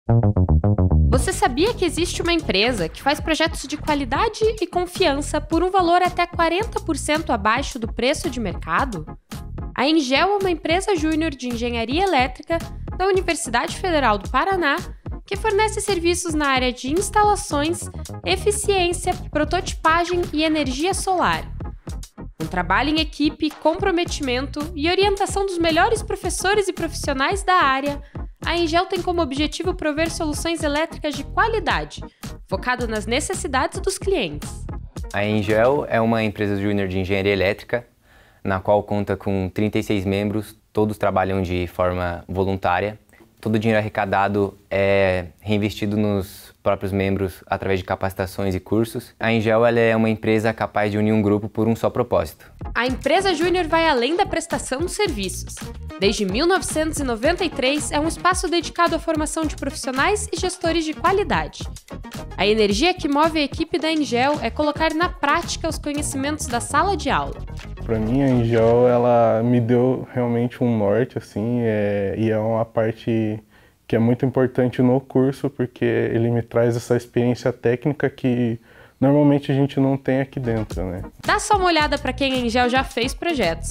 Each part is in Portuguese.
Você sabia que existe uma empresa que faz projetos de qualidade e confiança por um valor até 40% abaixo do preço de mercado? A Engel é uma empresa júnior de engenharia elétrica da Universidade Federal do Paraná que fornece serviços na área de instalações, eficiência, prototipagem e energia solar. Com trabalho em equipe, comprometimento e orientação dos melhores professores e profissionais da área, a Engel tem como objetivo prover soluções elétricas de qualidade, focado nas necessidades dos clientes. A Engel é uma empresa júnior de engenharia elétrica, na qual conta com 36 membros, todos trabalham de forma voluntária. Todo o dinheiro arrecadado é reinvestido nos próprios membros através de capacitações e cursos. A Engel ela é uma empresa capaz de unir um grupo por um só propósito. A empresa júnior vai além da prestação de serviços. Desde 1993, é um espaço dedicado à formação de profissionais e gestores de qualidade. A energia que move a equipe da Engel é colocar na prática os conhecimentos da sala de aula. Para mim, a Engel ela me deu realmente um norte, assim, e é uma parte que é muito importante no curso, porque ele me traz essa experiência técnica que normalmente a gente não tem aqui dentro, né? Dá só uma olhada para quem a Engel já fez projetos.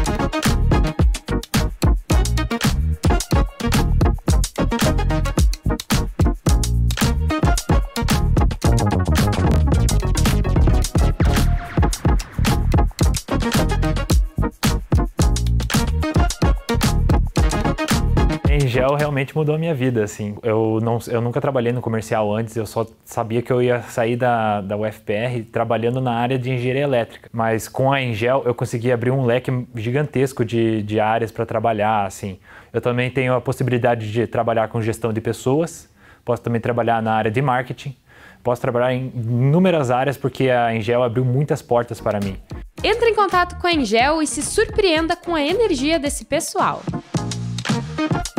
A Engel realmente mudou a minha vida, assim. Eu nunca trabalhei no comercial antes, eu só sabia que eu ia sair da UFPR trabalhando na área de engenharia elétrica. Mas com a Engel eu consegui abrir um leque gigantesco de áreas para trabalhar, assim. Eu também tenho a possibilidade de trabalhar com gestão de pessoas, posso também trabalhar na área de marketing, posso trabalhar em inúmeras áreas porque a Engel abriu muitas portas para mim. Entre em contato com a Engel e se surpreenda com a energia desse pessoal.